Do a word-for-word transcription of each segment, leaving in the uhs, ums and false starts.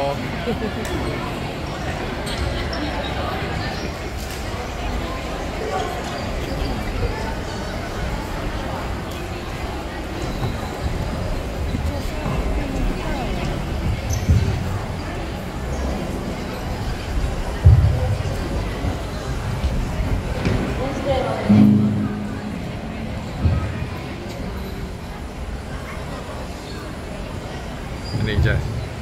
Oh. Ini je.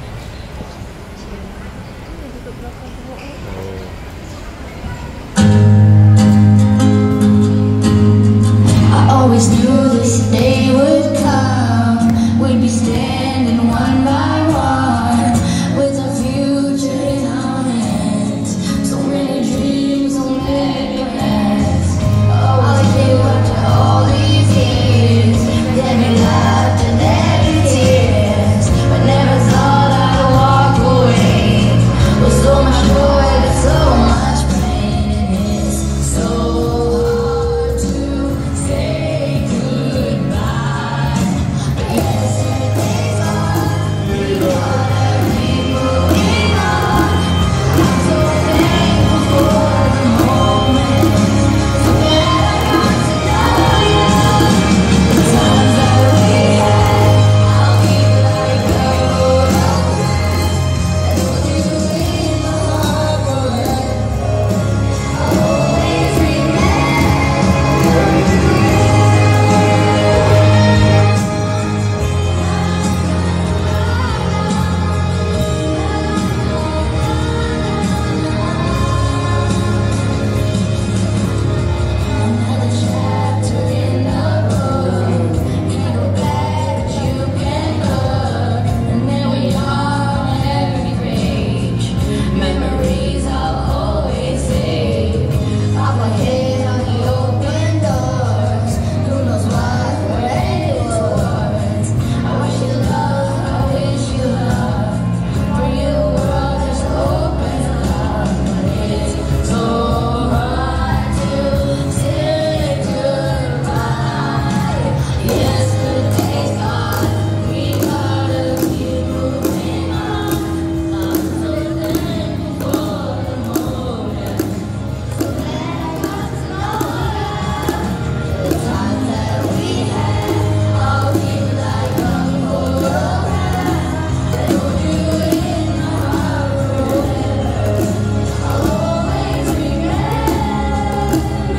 I always knew this day would come. We'd be standing one by one with our future in our hands. So many dreams, so many plans. Always knew after all these years there'd be laughter, there'd be tears, but never thought I'd walk away with so much joy but so much pain. It's so hard to say goodbye, but yesterday's gone. We gotta keep moving on. I'm so thankful for the moment, so glad I got to know you. The times that we had, I'll keep like gold. And hold you in my heart forever. I'll always another chapter in the book. Can't go back, but you can look. And there we are on every page. Memories I'll always save. Pop my head on the open doors. Who knows what we're headed towards? I wish you love, I wish you love. For you, the world just opens up. But it's so hard to say goodbye. Yesterday's gone. We gotta keep moving on. I'm so thankful for the moment, so glad I got to know you. The times that we had, I'll keep like a photograph. And hold you in my heart forever. I'll always remember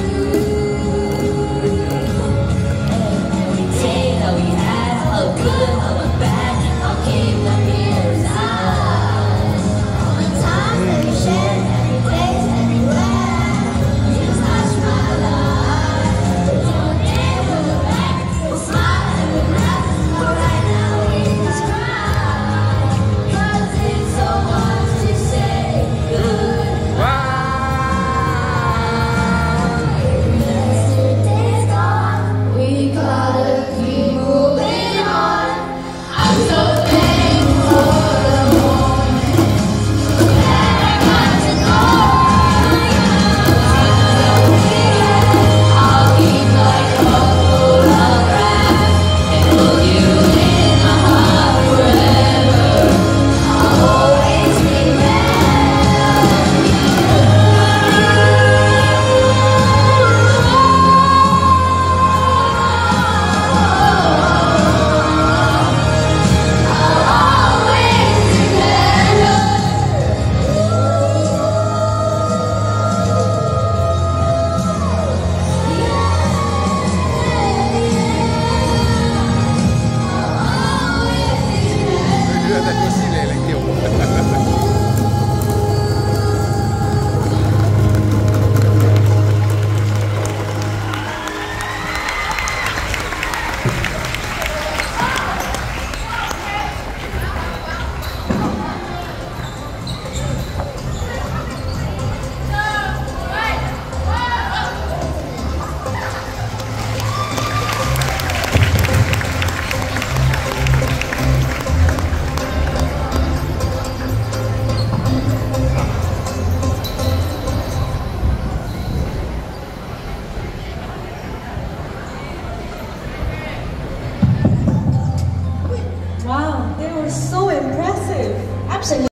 every day that we had, how good, how bad. I'll keep them here inside. All the times that we shared, every place, everywhere. You touched my life. One day we'll look back, we'll smile and we'll laugh. But right now we just cry, 'cause it's so hard to say goodbye. Yesterday's gone. We gotta keep moving on. I'm so thankful for the moment, so glad I got to know you. The times that we had, I'll keep like a photograph. And hold you in my heart forever. I'll always remember you. I'll always remember. Dia tak kursi lain lagi. Wow, they were so impressive. Absolutely.